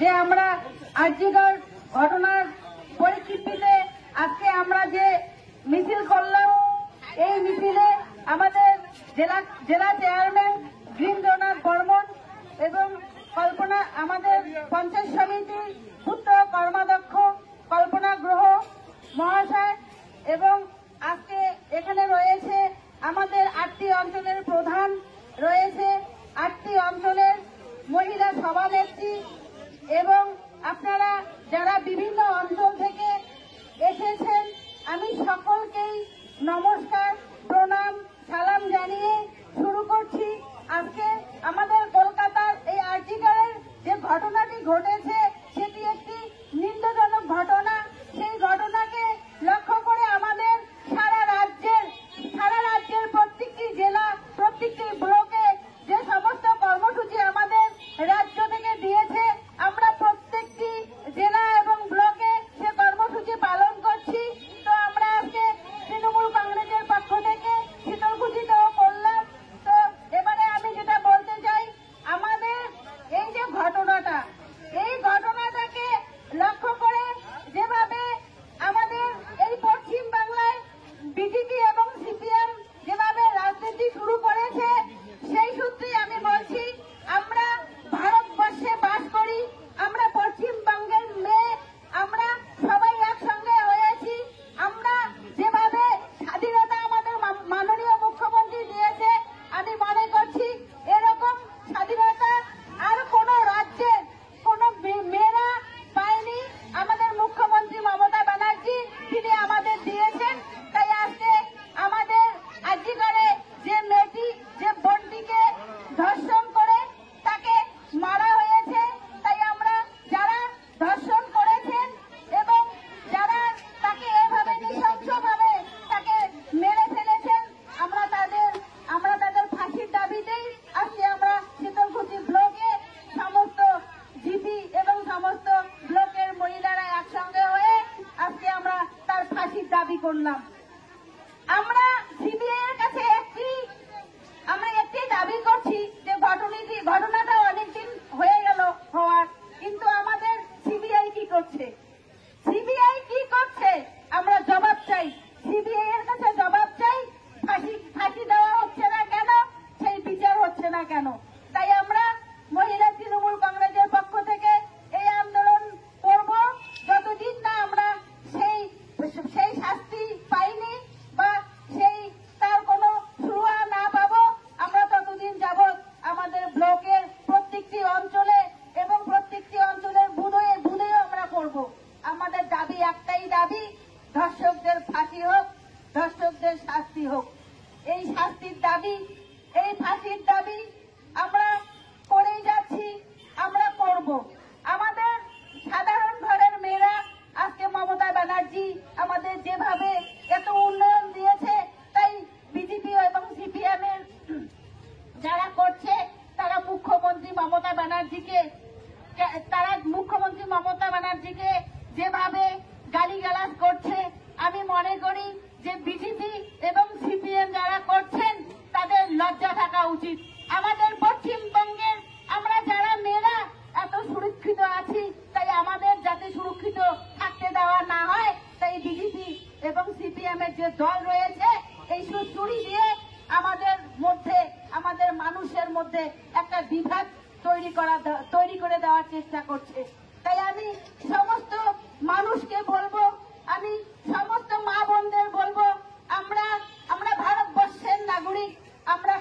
যে আমরা আরজিকর ঘটনার পরিপ্রেক্ষিতে আজকে আমরা যে মিছিল করলাম, এই মিছিলে আমাদের জেলা চেয়ারম্যান বীরেন্দ্রনাথ বর্মন এবং কল্পনা, আমাদের পঞ্চায়েত সমিতির পুত্র কর্মাধ্যক্ষ কল্পনা গ্রহ মহাশয়, এবং আজকে এখানে রয়েছে আমাদের 8টি অঞ্চলের প্রধান, রয়েছে 8টি অঞ্চলের মহিলা সভানেত্রী, এবং আপনারা যারা বিভিন্ন অঞ্চল থেকে এসেছেন, আমি সকলকেই নমস্কার, প্রণাম, সালাম জানিয়ে শুরু করছি। আজকে আমাদের কলকাতার এই আরজিকরের যে ঘটনাটি ঘটেছে সেটি একটি নিন্দজনক ঘটনা। সেই ঘটনাকে লক্ষ্য করে আমাদের সারা রাজ্যের প্রত্যেকটি জেলা, প্রত্যেকটি ব্লকে যে সমস্ত কর্মসূচি আমাদের রাজ্য থেকে দিয়েছে, আমরা প্রত্যেকটি জেলা এবং ব্লকে সে কর্মসূচি পালন করছি। তো আমরা আজকে তৃণমূল কংগ্রেসের পক্ষ থেকে শীতলকুচিতেও করলাম। তো এবারে আমি যেটা বলতে চাই, আমাদের এই যে ঘটনাটা, এই ঘটনাটাকে লক্ষ্য করে যেভাবে আমাদের এই পশ্চিম বাংলায় বিজেপি এবং সিপিএম যেভাবে রাজনীতি শুরু করেছে, সেই সূত্রেই আমি বলছি, আমরা ভারতবর্ষে বাস করি, আমরা পশ্চিমবঙ্গের মেয়ে, আমরা সবাই একসঙ্গে হয়েছি। আমরা যেভাবে স্বাধীনতা আমাদের মাননীয় মুখ্যমন্ত্রী দিয়েছে, আমি মনে করছি এরকম স্বাধীনতা আর কোন রাজ্যের কোন মেয়েরা পায়নি। আমাদের মুখ্যমন্ত্রী মমতা ব্যানার্জি তিনি আমাদের দিয়েছেন। তাই আজকে আমাদের আরজিকরে যে মেয়েটি, যে বোনটিকে ধর্ষণ করে তাকে মারা হয়েছে, তাই আমরা যারা ধর্ষণ করেছেন এবং যারা তাকে এভাবে নৃশংসভাবে তাকে মেরে ফেলেছেন, আমরা তাদের ফাঁসির দাবিতেই আজকে আমরা শীতলকুচি ব্লকে সমস্ত জিপি এবং সমস্ত ব্লকের মহিলারা একসঙ্গে হয়ে আজকে আমরা তার ফাঁসির দাবি করলাম। আমরা সিবিআই এর কাছে একটি দাবি করছি যে ঘটনাটা অনেকদিন হয়ে গেল হওয়ার, কিন্তু আমাদের সিবিআই কি করছে? আমরা জবাব চাই, সিবিআই এর কাছে জবাব চাই। ফাঁসি দেওয়া হচ্ছে না কেন? সেই বিচার হচ্ছে না কেন? তাই আমরা মহিলা তৃণমূল কংগ্রেসের পক্ষ থেকে এই আন্দোলন করব যতদিন না আমরা সেই শাস্তি পাইনি বা তার কোনো সুরা না পাবো, আমরা ততদিন যাবৎ আমাদের ব্লকের প্রত্যেকটি অঞ্চলে এবং প্রত্যেকটি অঞ্চলের বুধেও আমরা করব। আমাদের দাবি একটাই দাবি, ধর্ষকদের ফাঁসি হোক, ধর্ষকদের শাস্তি হোক। এই শাস্তির দাবি, এই ফাঁসির দাবি আমরা করেই যাচ্ছি, আমরা করব। আমাদের সাধারণ ঘরের মেয়েরা আজকে মমতা ব্যানার্জি আমাদের যেভাবে এত উন্নয়ন দিয়েছে, তাই বিজেপি এবং সিপিএম এর যারা করছে তারা মুখ্যমন্ত্রী মমতা ব্যানার্জিকে যেভাবে গালিগালাজ করছে, আমি মনে করি যে বিজেপি এবং সিপিএম যারা করছেন তাদের লজ্জা থাকা উচিত। আমাদের পশ্চিমবঙ্গের আমরা যারা মেয়েরা এত সুরক্ষিত আছি, তাই আমাদের যাতে সুরক্ষিত থাকতে দেওয়া না হয়, তাই বিজেপি এবং সিপিএম এর যে দল রয়েছে এই সুড়ি দিয়ে আমাদের মানুষের মধ্যে একটা বিভাগ তৈরি করে দেওয়ার চেষ্টা করছে। তাই আমি সমস্ত মানুষকে বলবো, আমি সমস্ত মা বোনদের বলবো, আমরা ভারতবর্ষের নাগরিক, আমরা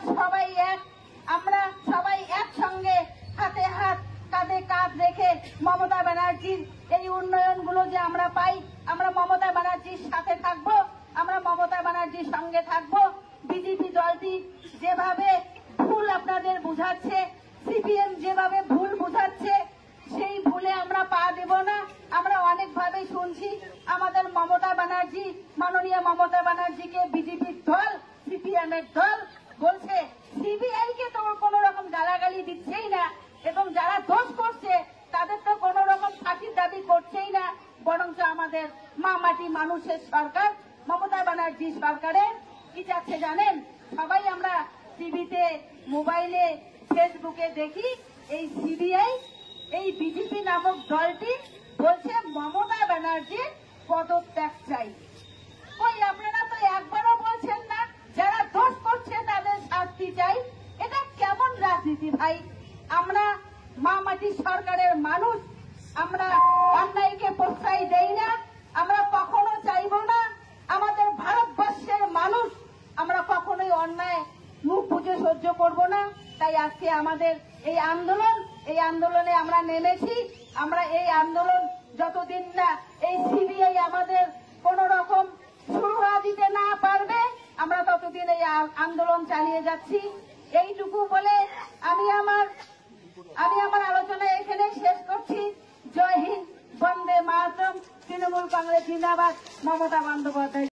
সবাই একসঙ্গে হাতে হাত কাঁধে কাঁধ রেখে মমতা ব্যানার্জির এই উন্নয়নগুলো যে আমরা পাই, আমরা মমতা ব্যানার্জির সাথে থাকবো, আমরা মমতা ব্যানার্জির সঙ্গে থাকবো। বিজেপি দলটি যেভাবে ভুল আপনাদের বুঝাচ্ছে, সিপিএম যেভাবে ভুল বুঝাচ্ছে, সেই ভুলে আমরা পা দেব না। আমরা অনেকভাবে শুনছি আমাদের মাননীয় মমতা ব্যানার্জিকে বিজেপির দল, সিপিএম এর দল বলছে সিবিআই কে তো কোন রকম গালাগালি দিচ্ছেই না, এবং যারা দোষ করছে তাদের তো কোন রকম ফাঁসির দাবি করছেই না, বরঞ্চ আমাদের মাটি মানুষের সরকার মমতা ব্যানার্জি সরকারের কি যাচ্ছে জানেন? সবাই আমরা টিভিতে, মোবাইলে, ফেসবুকে দেখি এই সিবিআই, এই বিজেপি নামক দলটি বলছে মমতা ব্যানার্জির পদত্যাগ চাই। ওই আপনারা তো একবারও বলছেন না যারা দোষ করছে তাদের শাস্তি চাই। এটা কেমন রাজনীতি ভাই? আমরা মা মাটির সরকারের মানুষ, আমরা অন্যায়কে প্রশ্রয় দেই না, আমরা কখনো চাইব না। আমাদের ভারতবর্ষের মানুষ, আমরা কখনোই অন্যায় মুখ বুজে সহ্য করব না। তাই আজকে আমাদের এই আন্দোলনে আমরা নেমেছি। আমরা এই আন্দোলন যতদিন না এই সিবিআই আমাদের কোন রকম সুরাহা দিতে না পারবে, আমরা ততদিন এই আন্দোলন চালিয়ে যাচ্ছি। এইটুকু বলে আমি আমার আলোচনা এখানে শেষ করছি। জয় হিন্দ, বন্দে মাতরম, তৃণমূল কংগ্রেস জিন্দাবাদ, মমতা বন্দ্যোপাধ্যায়।